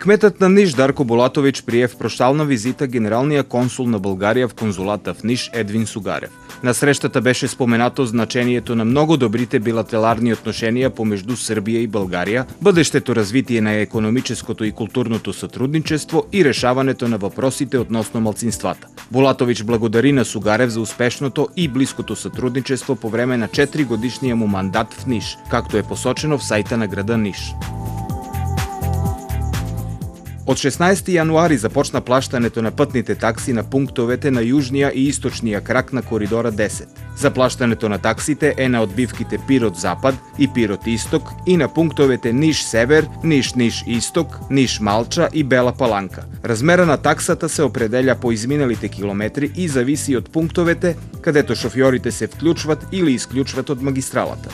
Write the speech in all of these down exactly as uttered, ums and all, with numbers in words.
Кметът на Ниш Дарко Булатович прие в прощална визита генералния консул на България в конзулата в Ниш Едвин Сугарев. На срещата беше споменато значението на много добрите билатерални отношения помежду Сърбия и България, бъдещето развитие на икономическото и културното сътрудничество и решаването на въпросите относно малцинствата. Булатович благодари на Сугарев за успешното и близкото сътрудничество по време на четири годишния му мандат в Ниш, както е посочено в сайта на града Ниш. От шестнадесети януари започна плащането на пътните такси на пунктовете на южния и източния крак на коридора десет. Заплащането на таксите е на отбивките Пирот-Запад и Пирот-Исток и на пунктовете Ниш-Север, Ниш-Ниш-Исток, Ниш-Малча и Бела Паланка. Размера на таксата се определя по изминалите километри и зависи от пунктовете, където шофьорите се включват или изключват от магистралата.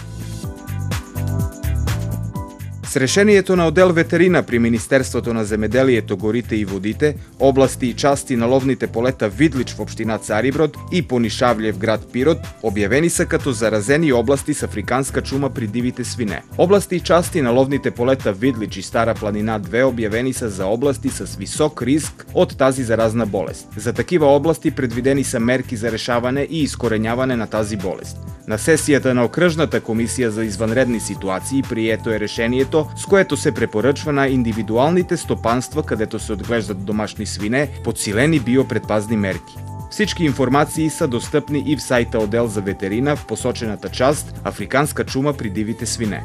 С решението на отдел ветерина при Министерството на земеделието, горите и водите, области и части на ловните полета Видлич в община Цариброд и Понишавлие в град Пирот, обявени са като заразени области с африканска чума при дивите свине. Области и части на ловните полета Видлич и Стара планина две обявени са за области с висок риск от тази заразна болест. За такива области предвидени са мерки за решаване и изкореняване на тази болест. На сесията на Окръжната комисия за извънредни ситуации прието е решението, с което се препоръчва на индивидуалните стопанства, където се отглеждат домашни свине, подсилени биопредпазни мерки. Всички информации са достъпни и в сайта Отдел за ветерина в посочената част Африканска чума при дивите свине.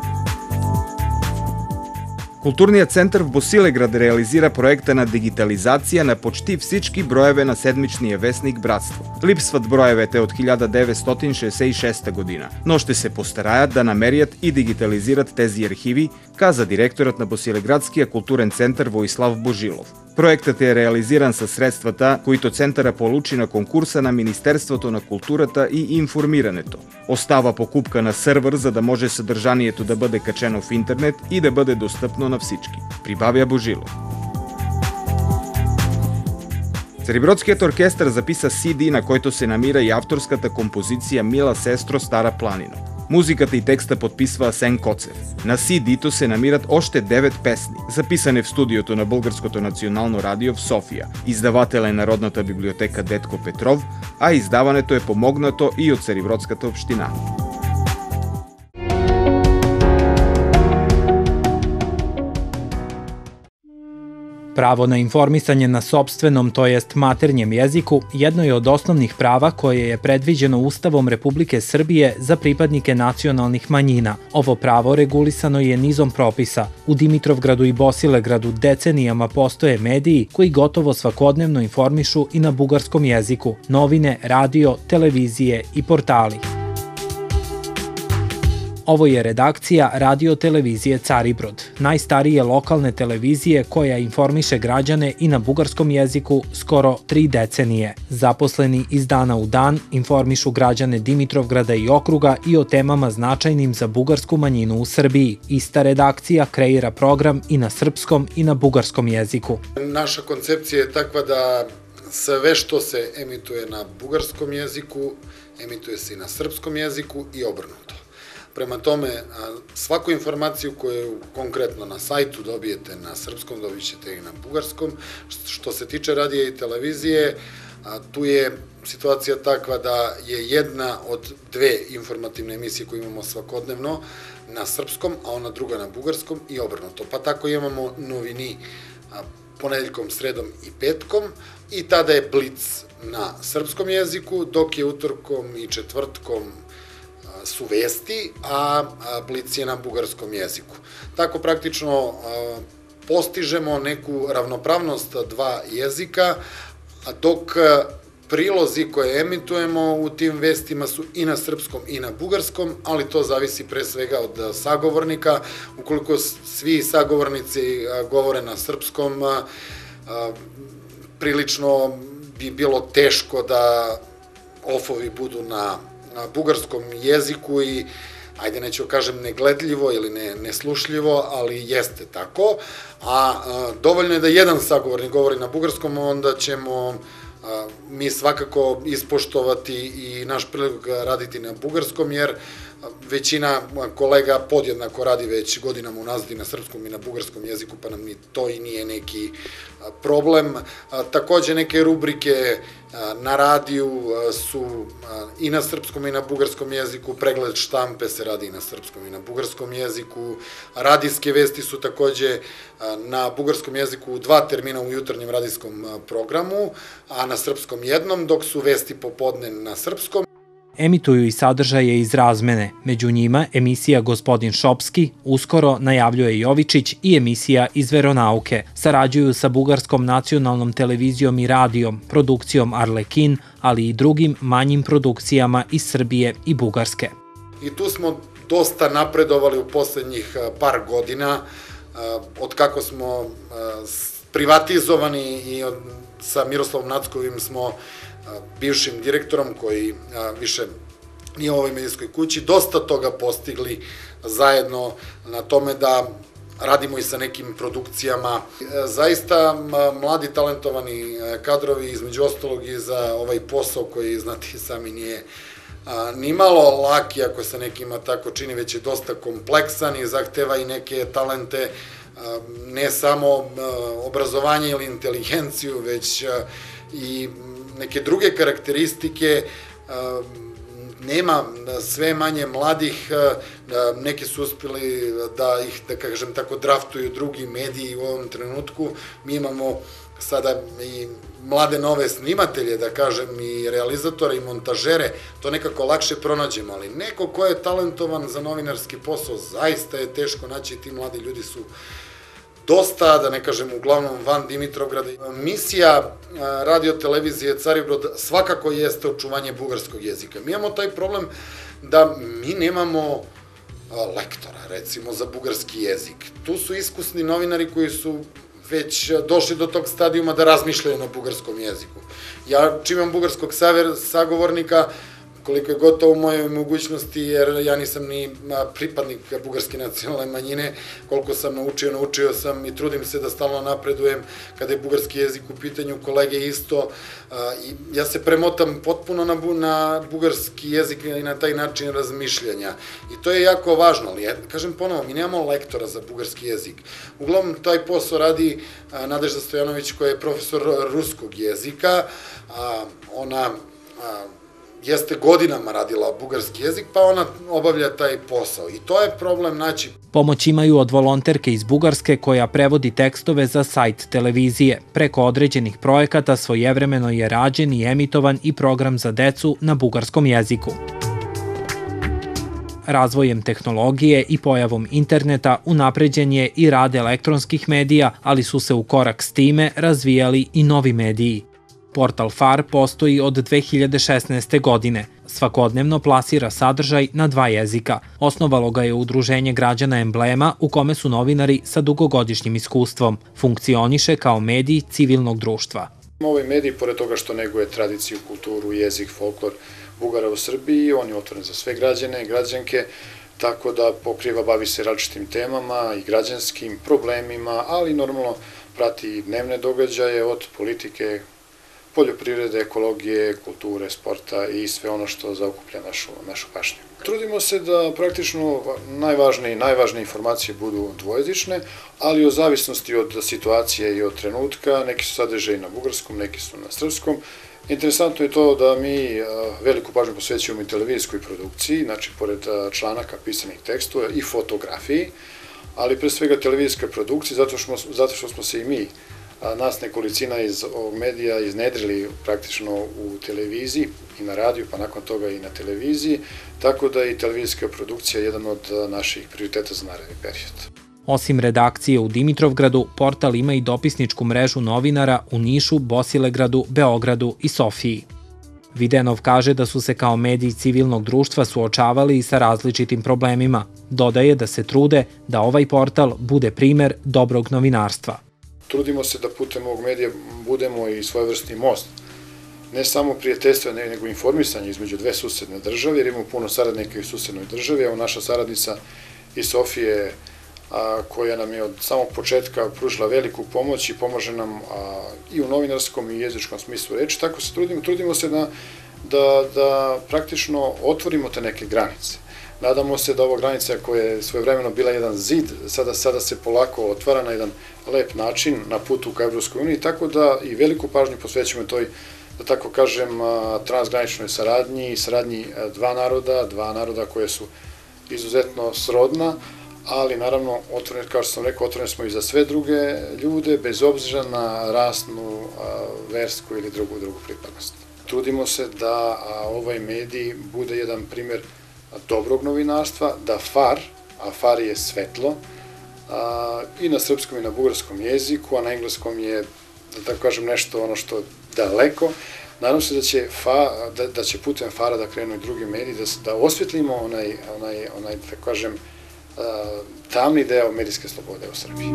Културният център в Босилеград реализира проекта на дигитализация на почти всички броеве на седмичния вестник Братство. Липсват броевете от хиляда деветстотин шейсет и шеста година, но ще се постараят да намерят и дигитализират тези архиви, каза директорът на Босилеградския културен център Воислав Божилов. Проектът е реализиран със средствата, които центъра получи на конкурса на Министерството на културата и информирането. Остава покупка на сървър, за да може съдържанието да бъде качено в интернет и да бъде достъпно на всички, прибавя Божилов. Царибродският оркестър записа си ди, на който се намира и авторската композиция Мила сестро Стара планино. Музиката и текста подписва Асен Коцев. На си ди-то се намират още девет песни, записани в студиото на Българското национално радио в София. Издавател е Народната библиотека Детко Петров, а издаването е помогнато и от Царибродската община. Pravo na informisanje na sopstvenom, to jest maternjem jeziku, jedno je od osnovnih prava koje je predviđeno Ustavom Republike Srbije za pripadnike nacionalnih manjina. Ovo pravo regulisano je nizom propisa. U Dimitrovgradu i Bosilegradu decenijama postoje mediji koji gotovo svakodnevno informišu i na bugarskom jeziku, novine, radio, televizije i portali. Ovo je redakcija Radio televizije Caribrod, najstarije lokalne televizije koja informiše građane i na bugarskom jeziku skoro tri decenije. Zaposleni iz dana u dan informišu građane Dimitrovgrada i okruga i o temama značajnim za bugarsku manjinu u Srbiji. Ista redakcija kreira program i na srpskom i na bugarskom jeziku. Naša koncepcija je takva da sve što se emituje na bugarskom jeziku, emituje se i na srpskom jeziku i obrnuto. Prema tome, svaku informaciju koju konkretno na sajtu dobijete na srpskom, dobit ćete i na bugarskom. Što se tiče radija i televizije, tu je situacija takva da je jedna od dve informativne emisije koje imamo svakodnevno na srpskom, a ona druga na bugarskom i obrnuto. Pa tako imamo novini ponedeljkom, sredom i petkom i tada je Blic na srpskom jeziku, dok je utorkom i četvrtkom su vesti, a Blic je na bugarskom jeziku. Tako praktično postižemo neku ravnopravnost dva jezika, dok prilozi koje emitujemo u tim vestima su i na srpskom i na bugarskom, ali to zavisi pre svega od sagovornika. Ukoliko svi sagovornici govore na srpskom, prilično bi bilo teško da ofovi budu na bugarskom jeziku i, ajde neću kažem negledljivo ili ne, neslušljivo, ali jeste tako. A dovoljno je da jedan sagovornik govori na bugarskom, onda ćemo mi svakako ispoštovati i naš prilog raditi na bugarskom, jer većina kolega podjednako radi već godinama unazad i na srpskom i na bugarskom jeziku, pa nam to i nije neki problem. Takođe, neke rubrike na radiju su i na srpskom i na bugarskom jeziku, pregled štampe se radi i na srpskom i na bugarskom jeziku, radijske vesti su takođe na bugarskom jeziku dva termina u jutarnjem radijskom programu, a na srpskom jednom, dok su vesti popodne na srpskom. Emituju i sadržaje iz razmene, među njima emisija Gospodin Šopski, uskoro najavljuje Jovičić i emisija iz veronauke. Sarađuju sa Bugarskom nacionalnom televizijom i radijom, produkcijom Arlekin, ali i drugim manjim produkcijama iz Srbije i Bugarske. I tu smo dosta napredovali u poslednjih par godina, od kako smo privatizovani i sa Miroslavom Nackovim smo bivšim direktorom koji više nije u ovoj medijskoj kući, dosta toga postigli zajedno na tome da radimo i sa nekim produkcijama. Zaista mladi talentovani kadrovi, između ostalog i za ovaj posao koji, znate i sami, nije ni malo lak, iako se nekima tako čini, već je dosta kompleksan i zahteva i neke talente, ne samo obrazovanje ili inteligenciju, već i neke druge karakteristike. Nema sve manje mladih, neki su uspjeli da ih, da kažem tako, draftuju drugi mediji u ovom trenutku. Mi imamo sada i mlade nove snimatelje, da kažem, i realizatore i montažere, to nekako lakše pronađemo, ali neko ko je talentovan za novinarski posao, zaista je teško naći. Ti mladi ljudi su dosta, da ne kažem, uglavnom van Dimitrovgrada. Misija radio televizije Caribrod svakako jeste očuvanje bugarskog jezika. Mi imamo taj problem da mi nemamo lektora, recimo, za bugarski jezik. Tu su iskusni novinari koji su već došli do tog stadijuma da razmišljaju na bugarskom jeziku. Ja, čim imam bugarskog sagovornika, koliko je gotovo u mojoj mogućnosti, jer ja nisam ni pripadnik bugarske nacionalne manjine, koliko sam naučio, naučio sam i trudim se da stalno napredujem kada je bugarski jezik u pitanju, kolege isto. Ja se premotam potpuno na bugarski jezik i na taj način razmišljanja. I to je jako važno, ali ja kažem ponovo, mi nemamo lektora za bugarski jezik. Uglavnom, taj posao radi Nadežda Stojanović, koja je profesor ruskog jezika. Ona jeste godinama radila bugarski jezik, pa ona obavlja taj posao. I to je problem naći. Pomoć imaju od volonterke iz Bugarske koja prevodi tekstove za sajt televizije. Preko određenih projekata svojevremeno je rađen i emitovan i program za decu na bugarskom jeziku. Razvojem tehnologije i pojavom interneta unapređen je i rad elektronskih medija, ali su se u korak s time razvijali i novi mediji. Portal F A R postoji od dve hiljade šesnaeste. godine. Svakodnevno plasira sadržaj na dva jezika. Osnovalo ga je Udruženje građana Emblema, u kome su novinari sa dugogodišnjim iskustvom. Funkcioniše kao medij civilnog društva. Ovaj medij, pored toga što neguje tradiciju, kulturu, jezik, folklor Bugara u Srbiji, on je otvoren za sve građane i građanke, tako da pokriva, bavi se različitim temama i građanskim problemima, ali normalno prati i dnevne događaje od politike, poljoprivrede, ekologije, kulture, sporta i sve ono što zaokuplja našu, našu pažnju. Trudimo se da praktično najvažnije, najvažnije informacije budu dvojezične, ali o zavisnosti od situacije i od trenutka, neki su sadržaji na bugarskom, neki su na srpskom. Interesantno je to da mi veliku pažnju posvećujemo i televizijskoj produkciji, znači pored članaka, pisanih tekstova i fotografiji, ali pre svega televizijska produkcija, zato što, zato što smo se i mi, nas nekolicina iz ovog medija, iznedrili praktično u televiziji i na radiju, pa nakon toga i na televiziji, tako da je televizijska produkcija jedan od naših prioriteta za naredni period. Osim redakcije u Dimitrovgradu, portal ima i dopisničku mrežu novinara u Nišu, Bosilegradu, Beogradu i Sofiji. Videnov kaže da su se kao mediji civilnog društva suočavali i sa različitim problemima. Dodaje da se trude da ovaj portal bude primer dobrog novinarstva. Trudimo se da putem ovog medija budemo i svojevrsni most. Ne samo prijateljstva, nego informisanje između dve susedne države, jer imamo puno saradnika i u susednoj državi. Evo, naša saradnica iz Sofije koja nam je od samog početka pružila veliku pomoć i pomaže nam i u novinarskom i jezičkom smislu reči. Tako se trudimo, trudimo se da, da, da praktično otvorimo te neke granice. Nadamo se da ova granica koja je svojevremeno bila jedan zid, sada, sada se polako otvara na jedan lep način na putu ka Evropskoj uniji, tako da i veliku pažnju posvećujemo toj, da tako kažem, transgraničnoj saradnji, saradnji dva naroda, dva naroda koje su izuzetno srodna, ali naravno, otvoreni, kao što sam rekao, otvoreni smo i za sve druge ljude, bez obzira na rasnu, versku ili drugu, drugu pripadnost. Trudimo se da ovaj medij bude jedan primjer dobrog novinarstva, da far, a far je svetlo, i na srpskom i na bugarskom jeziku, a na engleskom je, da tako kažem, nešto ono što daleko. Nadam se da će, fa, da, da će putem fara da krenu i drugi mediji, da, da osvetlimo onaj, onaj, onaj, da kažem, tamni deo medijske slobode u Srbiji.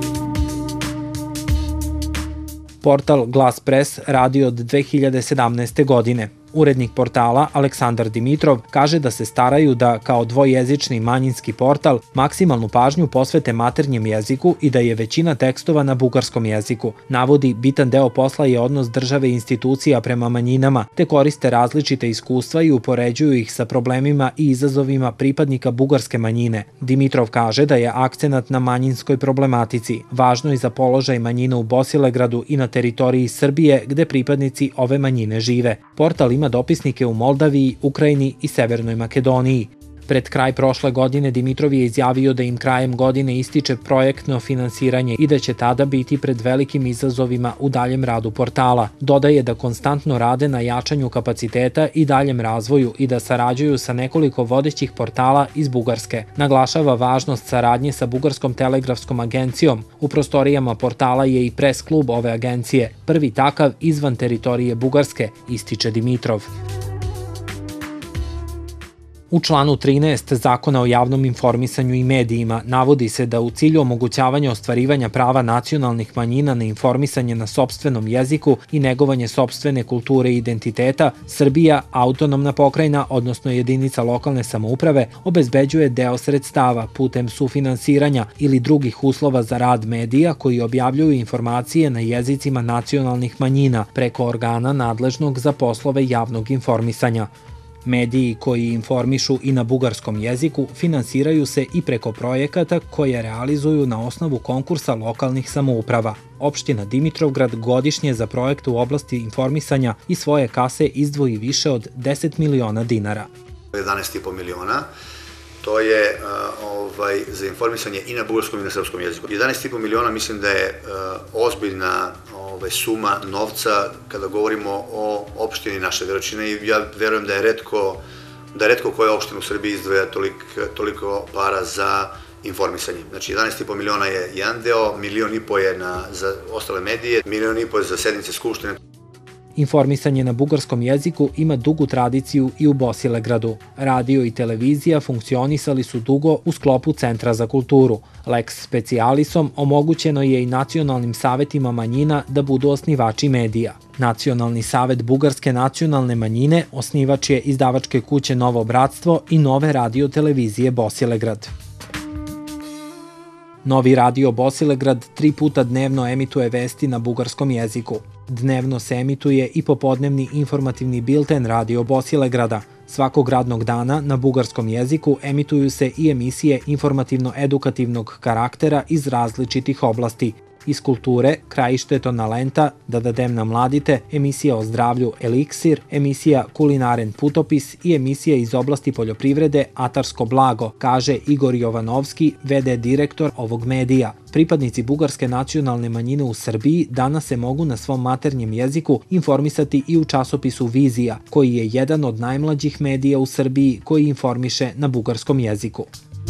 Portal Glas Press radi od dve hiljade sedamnaeste. godine. Urednik portala Aleksandar Dimitrov kaže da se staraju da, kao dvojezični manjinski portal, maksimalnu pažnju posvete maternjem jeziku i da je većina tekstova na bugarskom jeziku. Navodi, bitan deo posla je odnos države i institucija prema manjinama, te koriste različite iskustva i upoređuju ih sa problemima i izazovima pripadnika bugarske manjine. Dimitrov kaže da je akcenat na manjinskoj problematici, važno i za položaj manjina u Bosilegradu i na teritoriji Srbije, gde pripadnici ove manjine žive. Portal ima dopisnike u Moldaviji, Ukrajini i Severnoj Makedoniji. Pred kraj prošle godine Dimitrov je izjavio da im krajem godine ističe projektno finansiranje i da će tada biti pred velikim izazovima u daljem radu portala. Dodaje da konstantno rade na jačanju kapaciteta i daljem razvoju i da sarađuju sa nekoliko vodećih portala iz Bugarske. Naglašava važnost saradnje sa Bugarskom telegrafskom agencijom. U prostorijama portala je i pres klub ove agencije, prvi takav izvan teritorije Bugarske, ističe Dimitrov. U članu trinaest Zakona o javnom informisanju i medijima navodi se da u cilju omogućavanja ostvarivanja prava nacionalnih manjina na informisanje na sopstvenom jeziku i negovanje sopstvene kulture i identiteta, Srbija, autonomna pokrajina, odnosno jedinica lokalne samouprave, obezbeđuje deo sredstava putem sufinansiranja ili drugih uslova za rad medija koji objavljuju informacije na jezicima nacionalnih manjina preko organa nadležnog za poslove javnog informisanja. Mediji koji informišu i na bugarskom jeziku finansiraju se i preko projekata koje realizuju na osnovu konkursa lokalnih samouprava. Opština Dimitrovgrad godišnje za projekte u oblasti informisanja i svoje kase izdvoji više od deset miliona dinara. jedanaest i po miliona. To je uh, ovaj, za informisanje i na bugarskom i na srpskom jeziku. jedanaest i po miliona mislim da je uh, ozbiljna ovaj, suma novca kada govorimo o opštini naše veličine i ja verujem da je retko, da je retko koja opština u Srbiji izdvaja tolik, toliko para za informisanje. Znači jedanaest i po miliona je jedan deo, milion i po je na, za ostale medije, milion i po je za sednice skupštine. Informisanje na bugarskom jeziku ima dugu tradiciju i u Bosilegradu. Radio i televizija funkcionisali su dugo u sklopu Centra za kulturu. Lex specialisom omogućeno je i nacionalnim savetima manjina da budu osnivači medija. Nacionalni savet Bugarske nacionalne manjine osnivač je izdavačke kuće Novo bratstvo i Nove radio televizije Bosilegrad. Novi radio Bosilegrad tri puta dnevno emituje vesti na bugarskom jeziku. Dnevno se emituje i popodnevni informativni bilten Radio Bosilegrada. Svakog radnog dana na bugarskom jeziku emituju se i emisije informativno-edukativnog karaktera iz različitih oblasti. Iz kulture, Krajište Tonalenta, Da dadem na mladite, emisija o zdravlju Eliksir, emisija Kulinaren putopis i emisija iz oblasti poljoprivrede Atarsko blago, kaže Igor Jovanovski, ve de direktor ovog medija. Pripadnici bugarske nacionalne manjine u Srbiji danas se mogu na svom maternjem jeziku informisati i u časopisu Vizija, koji je jedan od najmlađih medija u Srbiji koji informiše na bugarskom jeziku.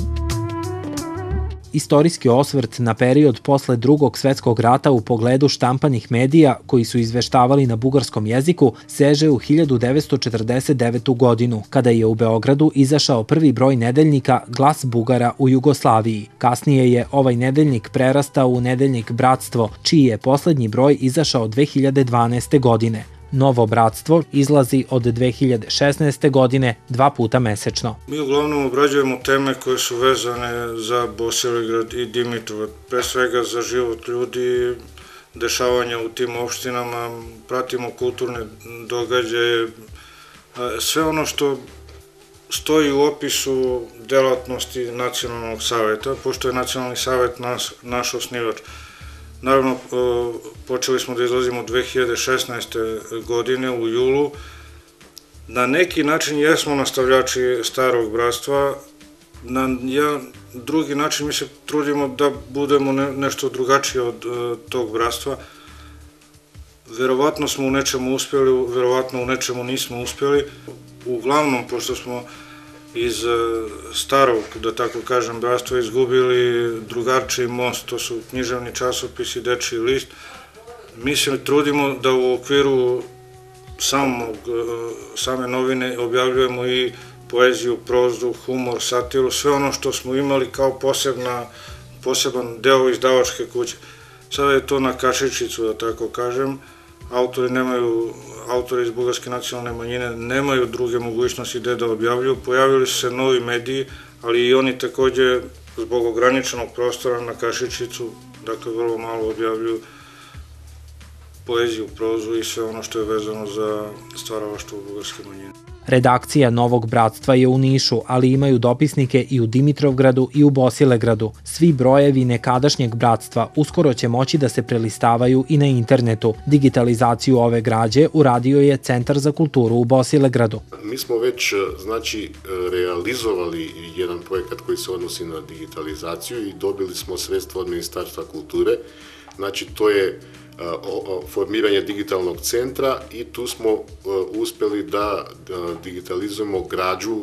Istorijski osvrt na period posle Drugog svetskog rata u pogledu štampanih medija koji su izveštavali na bugarskom jeziku seže u hiljadu devetsto četrdeset devetu. godinu, kada je u Beogradu izašao prvi broj nedeljnika Glas Bugara u Jugoslaviji. Kasnije je ovaj nedeljnik prerastao u nedeljnik Bratstvo, čiji je poslednji broj izašao dve hiljade dvanaeste. godine. Novo bratstvo izlazi od dve hiljade šesnaeste. godine dva puta mesečno. Mi uglavnom obrađujemo teme koje su vezane za Bosilegrad i Dimitrov, pre svega za život ljudi, dešavanja u tim opštinama, pratimo kulturne događaje, sve ono što stoji u opisu delatnosti Nacionalnog saveta, pošto je Nacionalni savet naš osnivač. Naravno, počeli smo da izlazimo dve hiljade šesnaeste. godine u julu. Na neki način jesmo nastavljači Starog bratstva, na drugi način mi se trudimo da budemo nešto drugačije od tog bratstva. Verovatno smo u nečemu uspjeli, verovatno u nečemu nismo uspjeli. Uglavnom, pošto smo iz starog, da tako kažem, bratstva izgubili Drugarčiji most, to su književni časopisi, Dečiji list, mi se trudimo da u okviru same novine objavljujemo i poeziju, prozu, humor, satiru, sve ono što smo imali kao poseban deo izdavačke kuće. Sada je to na kašičicu, da tako kažem. Autori nemaju, autori iz bugarske nacionalne manjine nemaju druge mogućnosti gde da objavljuju. Pojavili su se novi mediji, ali i oni takođe zbog ograničenog prostora na kašičicu, dakle vrlo malo objavljuju poeziju, prozu i sve ono što je vezano za stvaralaštvo bugarske manjine. Redakcija Novog bratstva je u Nišu, ali imaju dopisnike i u Dimitrovgradu i u Bosilegradu. Svi brojevi nekadašnjeg bratstva uskoro će moći da se prelistavaju i na internetu. Digitalizaciju ove građe uradio je Centar za kulturu u Bosilegradu. Mi smo već, znači, realizovali jedan projekat koji se odnosi na digitalizaciju i dobili smo sredstva od Ministarstva kulture. Znači, to je formiranje digitalnog centra i tu smo uspjeli da digitalizujemo građu,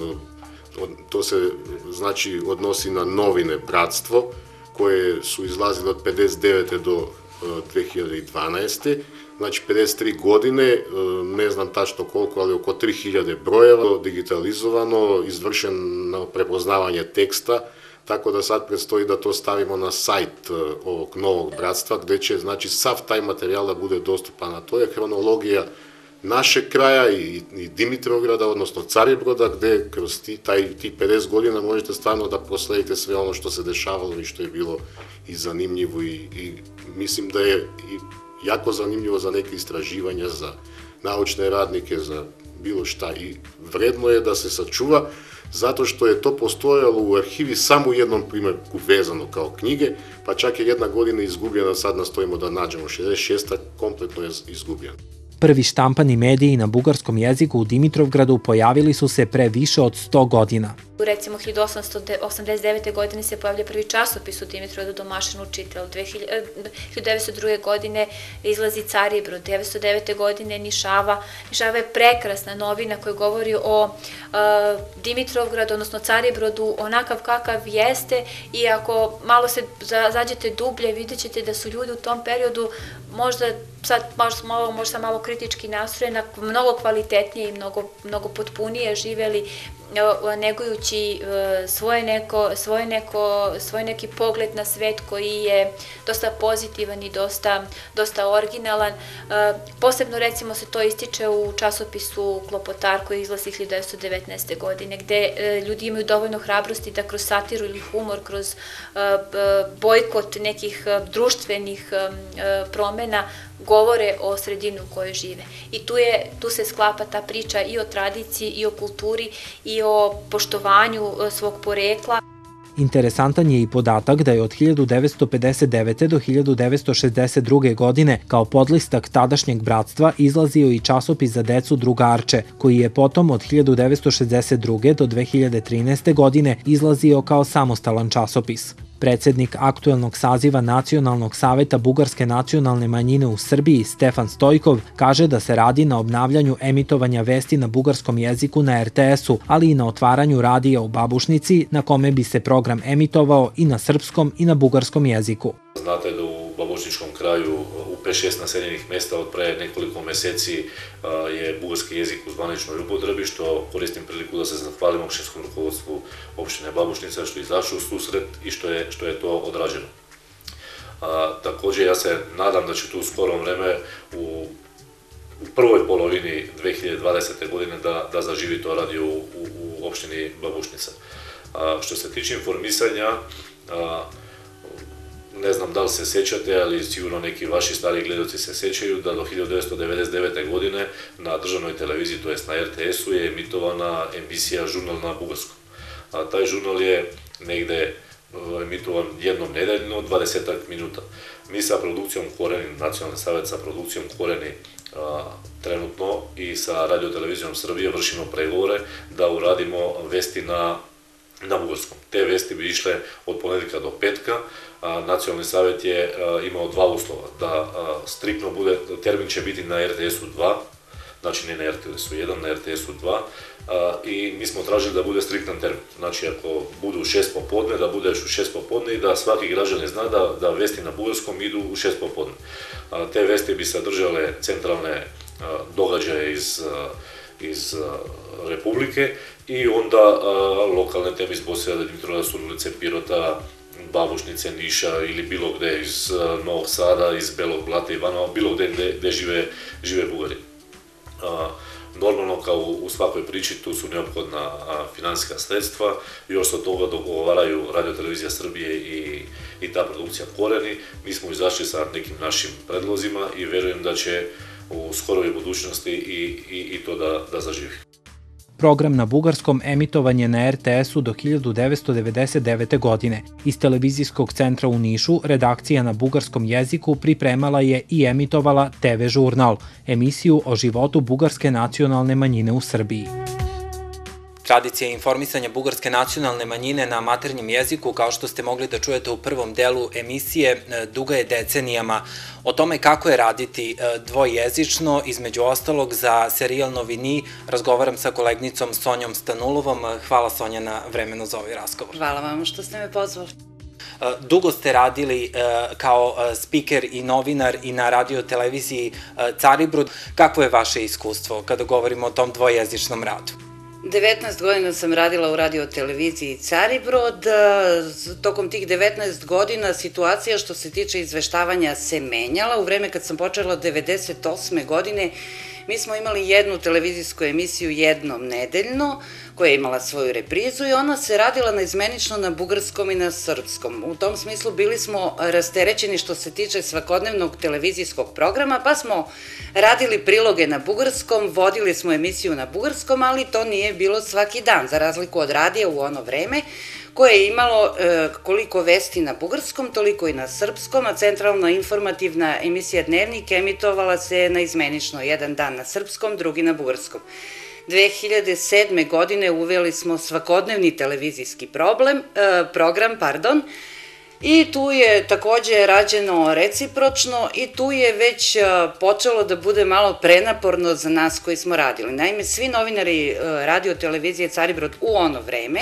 to se znači odnosi na novine Bratstvo, koje su izlazile od pedeset devete do dve hiljade dvanaeste. Znači pedeset tri godine, ne znam tačno koliko, ali oko tri hiljade brojeva, digitalizovano, izvršeno prepoznavanje teksta, tako da sad predstoji da to stavimo na sajt ovog Novog bratstva, gde će, znači, sav taj materijal da bude dostupan, a to je hronologija našeg kraja i Dimitrovgrada, odnosno Caribroda, gde kroz tih pedeset godina možete stvarno da prosledite sve ono što se dešavalo i što je bilo i zanimljivo i mislim da je jako zanimljivo za neke istraživanja, za naučne radnike, za bilo šta i vredno je da se sačuva, zato što je to postojalo u arhivi samo u jednom primjerku vezano kao knjige, pa čak je jedna godina izgubljena, sad nastojimo da nađemo, šezdeset šesta kompletno je izgubljena. Prvi štampani mediji na bugarskom jeziku u Dimitrovgradu pojavili su se pre više od sto godina. Recimo, hiljadu osamsto osamdeset devete. godine se pojavlja prvi časopis u Dimitrovgradu, Domašin učitelj. hiljadu devetsto druge. godine izlazi Caribrod, devetsto devete. godine Nišava. Nišava je prekrasna novina koja govori o Dimitrovgradu, odnosno Caribrodu, onakav kakav jeste, i ako malo se zađete dublje, vidjet ćete da su ljudi u tom periodu možda sad možda malo kritički nastrojeni, mnogo kvalitetnije i mnogo potpunije živeli, negujući svoj neki pogled na svet koji je dosta pozitivan i dosta originalan. Posebno, recimo, se to ističe u časopisu Klopotar koji izlazi hiljadu devetsto devetnaeste. godine, gde ljudi imaju dovoljno hrabrosti da kroz satiru ili humor, kroz bojkot nekih društvenih promena govore o sredini u kojoj žive. I tu se sklapa ta priča i o tradiciji, i o kulturi, i o poštovanju svog porekla. Interesantan je i podatak da je od hiljadu devetsto pedeset devete. do hiljadu devetsto šezdeset druge. godine kao podlistak tadašnjeg bratstva izlazio i časopis za decu Drugarče, koji je potom od hiljadu devetsto šezdeset druge. do dve hiljade trinaeste. godine izlazio kao samostalan časopis. Predsednik aktuelnog saziva Nacionalnog saveta bugarske nacionalne manjine u Srbiji, Stefan Stojkov, kaže da se radi na obnavljanju emitovanja vesti na bugarskom jeziku na er te esu, ali i na otvaranju radija u Babušnici, na kome bi se program emitovao i na srpskom i na bugarskom jeziku. Znate da u Babušničkom kraju u pet šest naseljenih mesta od pre nekoliko meseci je bugarski jezik u zvaničnoj upotrebi, što koristim priliku da se zahvalim opštinskom rukovodstvu opštine Babušnica što je izašao u susret i što je to odrađeno. Takođe, ja se nadam da će tu u skoro vreme u u prvoj polovini dve hiljade dvadesete. godine da, da zaživi to radio u, u, u opštini Babušnica. A, što se tiče informisanja, a, ne znam da li se sjećate, ali sigurno neki vaši stari gledaoci se sjećaju da do hiljadu devetsto devedeset devete. godine na državnoj televiziji, to jest na er te esu, je emitovana emisija Žurnal na bugarskom. A taj žurnal je negde emitovan jednom nedeljno, dvadesetak minuta. Mi sa produkcijom Koreni, Nacionalni savet sa produkcijom Koreni a, trenutno i sa Radio-televizijom Srbije vršimo pregovore da uradimo vesti na, na bugarskom. Te vesti bi išle od ponedeljka do petka. A, Nacionalni savet je a, imao dva uslova, da a, striktno bude, termin će biti na er te esu dva, znači ne na er te esu jedan, na er te esu dva, a, i mi smo tražili da bude striktan termin. Znači ako bude u šest popodne, da bude u šest popodne i da svaki građanin zna da, da vesti na bugarskom idu u šest popodne. A, te vesti bi sadržale centralne a, događaje iz, a, iz a, Republike i onda a, lokalne teme iz Bosijada, Dimitrovgrada, Surdulice, Pirota, Babušnice, Niša ili bilo gde iz Novog Sada, iz Belog Blata, Ivanova, bilo gde gde, gde žive, žive Bugari. A, normalno, kao u svakoj priči, tu su neophodna finansijska sredstva, još se od toga dogovaraju Radio-televizija Srbije i, i ta produkcija Koreni. Mi smo izašli sa nekim našim predlozima i verujem da će u skoroj budućnosti i, i, i to da, da zaživi. Program na bugarskom emitovan je na er te esu do hiljadu devetsto devedeset devete. godine. Iz televizijskog centra u Nišu redakcija na bugarskom jeziku pripremala je i emitovala te ve žurnal, emisiju o životu bugarske nacionalne manjine u Srbiji. Tradicija informisanja bugarske nacionalne manjine na maternjem jeziku, kao što ste mogli da čujete u prvom delu emisije, duga je decenijama. O tome kako je raditi dvojezično, između ostalog za serijal Novini, razgovaram sa kolegnicom Sonjom Stanulovom. Hvala, Sonja, na vremenu za ovaj razgovor. Hvala vam što ste me pozvali. Dugo ste radili kao spiker i novinar i na radio-televiziji Caribrod. Kakvo je vaše iskustvo kada govorimo o tom dvojezičnom radu? devetnaest godina sam radila u radio-televiziji Caribrod. Tokom tih devetnaest godina situacija što se tiče izveštavanja se menjala. U vreme kad sam počela devedeset osme. godine mi smo imali jednu televizijsku emisiju jednom nedeljno koja je imala svoju reprizu i ona se radila naizmenično na bugarskom i na srpskom. U tom smislu bili smo rasterećeni što se tiče svakodnevnog televizijskog programa, pa smo radili priloge na bugarskom, vodili smo emisiju na bugarskom, ali to nije bilo svaki dan, za razliku od radija u ono vreme, koje je imalo e, koliko vesti na bugarskom, toliko i na srpskom, a centralno informativna emisija Dnevnik emitovala se naizmenično, jedan dan na srpskom, drugi na bugarskom. dve hiljade sedme. godine uveli smo svakodnevni televizijski problem, e, program, pardon, i tu je takođe rađeno recipročno i tu je već počelo da bude malo prenaporno za nas koji smo radili. Naime, svi novinari radio-televizije Caribrod u ono vreme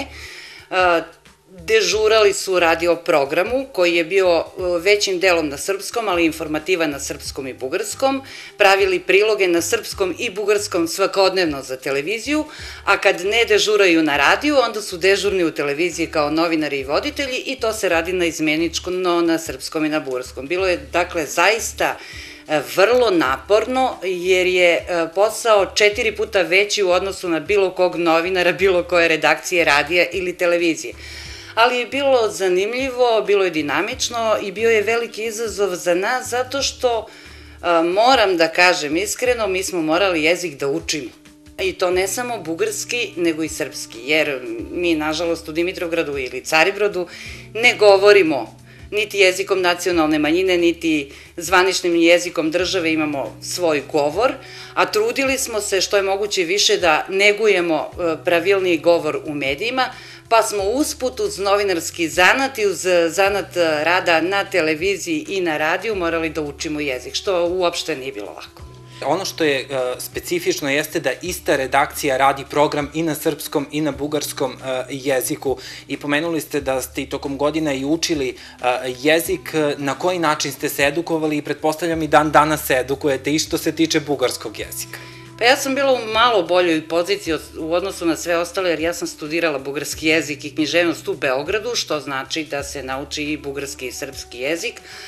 dežurali su radio programu koji je bio većim delom na srpskom, ali informativan na srpskom i bugarskom, pravili priloge na srpskom i bugarskom svakodnevno za televiziju, a kad ne dežuraju na radiju, onda su dežurni u televiziji kao novinari i voditelji i to se radi naizmenično na srpskom i na bugarskom. Bilo je, dakle, zaista vrlo naporno, jer je posao četiri puta veći u odnosu na bilo kog novinara, bilo koje redakcije radija ili televizije. Ali je bilo zanimljivo, bilo je dinamično i bio je veliki izazov za nas zato što, moram da kažem iskreno, mi smo morali jezik da učimo. I to ne samo bugarski, nego i srpski, jer mi, nažalost, u Dimitrovgradu ili Caribrodu ne govorimo niti jezikom nacionalne manjine, niti zvaničnim jezikom države, imamo svoj govor, a trudili smo se što je moguće više da negujemo pravilniji govor u medijima, pa smo usput uz novinarski zanat i uz zanat rada na televiziji i na radiju morali da učimo jezik, što uopšte nije bilo lako. Ono što je specifično jeste da ista redakcija radi program i na srpskom i na bugarskom jeziku i pomenuli ste da ste i tokom godina i učili jezik. Na koji način ste se edukovali i pretpostavljam i dan danas se edukujete i što se tiče bugarskog jezika? Pa ja sam bila u malo boljoj poziciji u odnosu na sve ostale, jer ja sam studirala bugarski jezik i književnost u Beogradu, što znači da se nauči i bugarski i srpski jezik.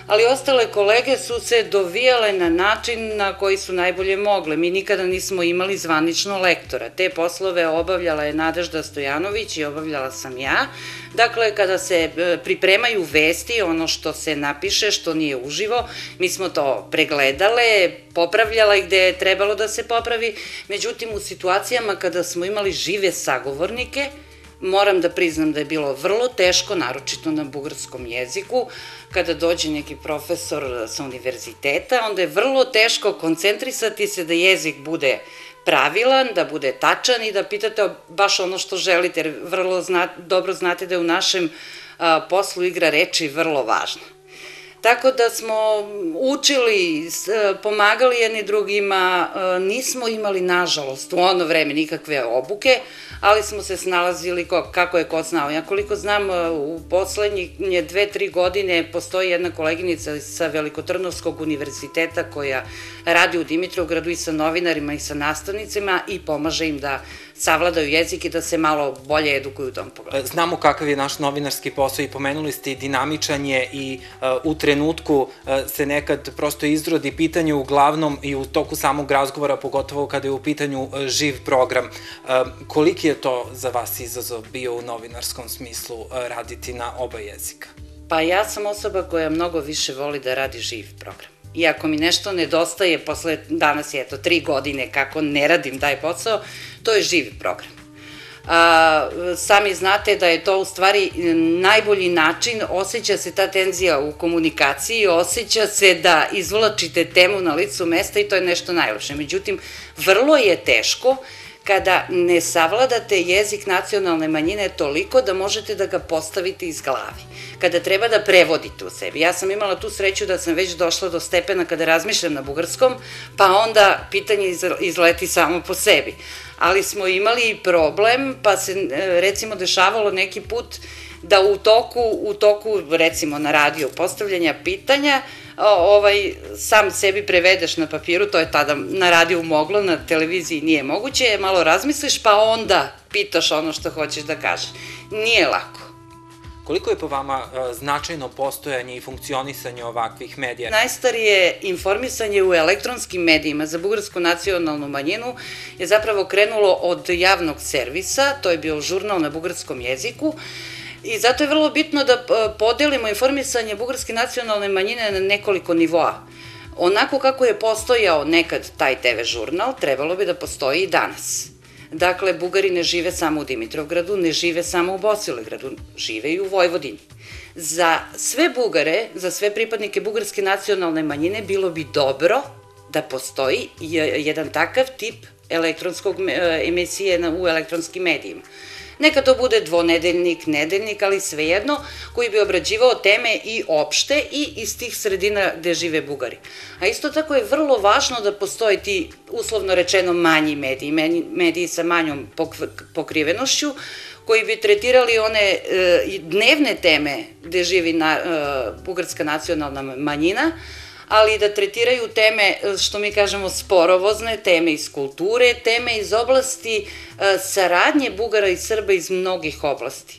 ali ostale kolege su se dovijale na način na koji su najbolje mogle. Mi nikada nismo imali zvanično lektora. Te poslove obavljala je Nadežda Stojanović i obavljala sam ja. Dakle, kada se pripremaju vesti, ono što se napiše, što nije uživo, mi smo to pregledale, popravljala gde je trebalo da se popravi. Međutim, u situacijama kada smo imali žive sagovornike, moram da priznam da je bilo vrlo teško, naročito na bugarskom jeziku, kada dođe neki profesor sa univerziteta, onda je vrlo teško koncentrisati se da jezik bude pravilan, da bude tačan i da pitate baš ono što želite, jer vrlo dobro znate da je u našem poslu igra reči vrlo važna. Tako da smo učili, pomagali jedni drugima, nismo imali, nažalost, u ono vreme nikakve obuke, ali smo se snalazili kako je ko znao. Ja koliko znam, u poslednje dve, tri godine postoji jedna koleginica sa Velikotrnovskog univerziteta koja radi u Dimitrovgradu i sa novinarima i sa nastavnicima i pomaže im da savladaju jezik i da se malo bolje edukuju u tom pogledu. Znamo kakav je naš novinarski posao i pomenuli ste i dinamičan je i u trenutku se nekad prosto izrodi pitanje uglavnom i u toku samog razgovora, pogotovo kada je u pitanju živ program. Koliki je to za vas izazov bio u novinarskom smislu raditi na oba jezika? Pa ja sam osoba koja mnogo više voli da radi živ program. I ako mi nešto nedostaje, posle danas je eto tri godine kako ne radim taj posao, to je živ program. Sami znate da je to u stvari najbolji način, osjeća se ta tenzija u komunikaciji, osjeća se da izvlačite temu na licu mesta i to je nešto najlepše. Međutim, vrlo je teško kada ne savladate jezik nacionalne manjine toliko da možete da ga postavite iz glavi. Kada treba da prevodite u sebi. Ja sam imala tu sreću da sam već došla do stepena kada razmišljam na bugarskom, pa onda pitanje izleti samo po sebi. Ali smo imali problem, pa se recimo dešavalo neki put da u toku, u toku recimo na radiju postavljanja pitanja, sam sebi prevedeš na papiru, to je tada na radiju moglo, na televiziji nije moguće, malo razmisliš pa onda pitaš ono što hoćeš da kažeš. Nije lako. Koliko je po vama značajno postojanje i funkcionisanje ovakvih medija? Najstarije informisanje u elektronskim medijima za bugarsku nacionalnu manjinu je zapravo krenulo od javnog servisa, to je bio žurnal na bugarskom jeziku, i zato je vrlo bitno da podelimo informisanje bugarske nacionalne manjine na nekoliko nivoa. Onako kako je postojao nekad taj te ve žurnal, trebalo bi da postoji i danas. Dakle, Bugari ne žive samo u Dimitrovgradu, ne žive samo u Bosilegradu, žive i u Vojvodini. Za sve Bugare, za sve pripadnike bugarske nacionalne manjine bilo bi dobro da postoji jedan takav tip elektronskog emisije u elektronskim medijima. Neka to bude dvonedeljnik, nedeljnik, ali svejedno, koji bi obrađivao teme i opšte i iz tih sredina gde žive Bugari. A isto tako je vrlo važno da postoji ti, uslovno rečeno, manji mediji, mediji sa manjom pokrivenošću, koji bi tretirali one dnevne teme gde živi bugarska nacionalna manjina, ali i da tretiraju teme, što mi kažemo, sporovozne, teme iz kulture, teme iz oblasti saradnje Bugara i Srba iz mnogih oblasti.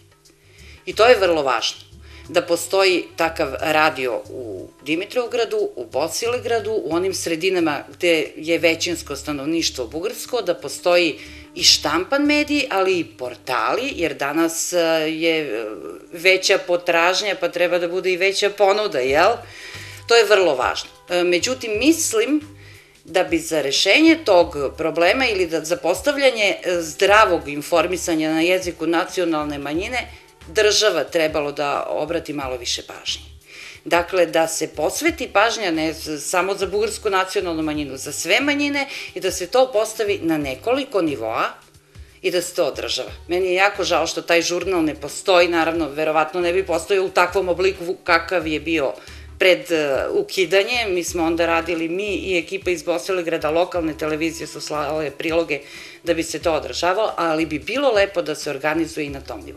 I to je vrlo važno, da postoji takav radio u Dimitrovgradu, u Bosilegradu, u onim sredinama gde je većinsko stanovništvo bugarsko, da postoji i štampan medij, ali i portali, jer danas je veća potražnja, pa treba da bude i veća ponuda, jel? To je vrlo važno. Međutim, mislim da bi za rešenje tog problema ili za postavljanje zdravog informisanja na jeziku nacionalne manjine država trebalo da obrati malo više pažnje. Dakle, da se posveti pažnja ne samo za bugarsku nacionalnu manjinu, za sve manjine i da se to postavi na nekoliko nivoa i da se to održava. Meni je jako žao što taj žurnal ne postoji, naravno, verovatno ne bi postojao u takvom obliku kakav je bio pred ukidanje. Mi smo onda radili, mi i ekipa iz Bosilegrada, lokalne televizije su slale priloge da bi se to održavalo, ali bi bilo lepo da se organizuje i na tom nivou.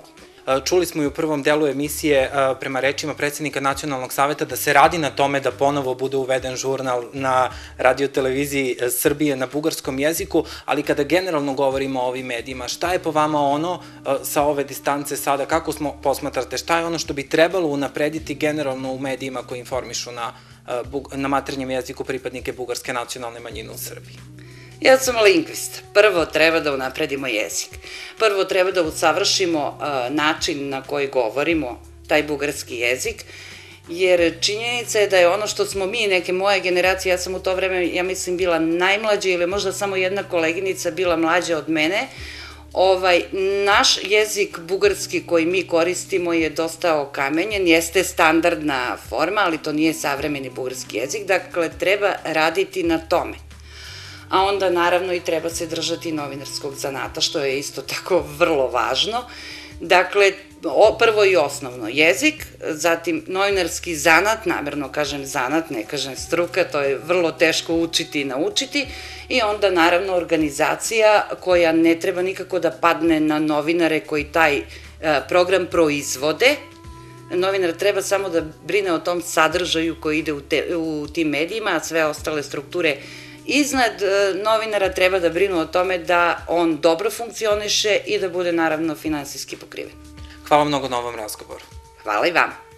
Čuli smo i u prvom delu emisije prema rečima predsjednika Nacionalnog saveta da se radi na tome da ponovo bude uveden žurnal na radioteleviziji Srbije na bugarskom jeziku, ali kada generalno govorimo o ovim medijima, šta je po vama ono sa ove distance sada, kako smo posmatrate, šta je ono što bi trebalo unaprediti generalno u medijima koji informišu na, na maternjem jeziku pripadnike bugarske nacionalne manjine u Srbiji? Ja sam lingvist. Prvo treba da unapredimo jezik. Prvo treba da usavršimo način na koji govorimo taj bugarski jezik, jer činjenica je da je ono što smo mi, neke moje generacije, ja sam u to vreme, ja mislim, bila najmlađa ili možda samo jedna koleginica bila mlađa od mene, ovaj, naš jezik bugarski koji mi koristimo je dosta okamenjen, jeste standardna forma, ali to nije savremeni bugarski jezik, dakle treba raditi na tome. A onda naravno i treba se držati novinarskog zanata, što je isto tako vrlo važno. Dakle, prvo i osnovno jezik, zatim novinarski zanat, namerno kažem zanat, ne kažem struka, to je vrlo teško učiti i naučiti, i onda naravno organizacija koja ne treba nikako da padne na novinare koji taj program proizvode. Novinar treba samo da brine o tom sadržaju koji ide u tim medijima, a sve ostale strukture iznad novinara treba da brinu o tome da on dobro funkcioniše i da bude naravno finansijski pokriven. Hvala mnogo na ovom razgovoru. Hvala i vama.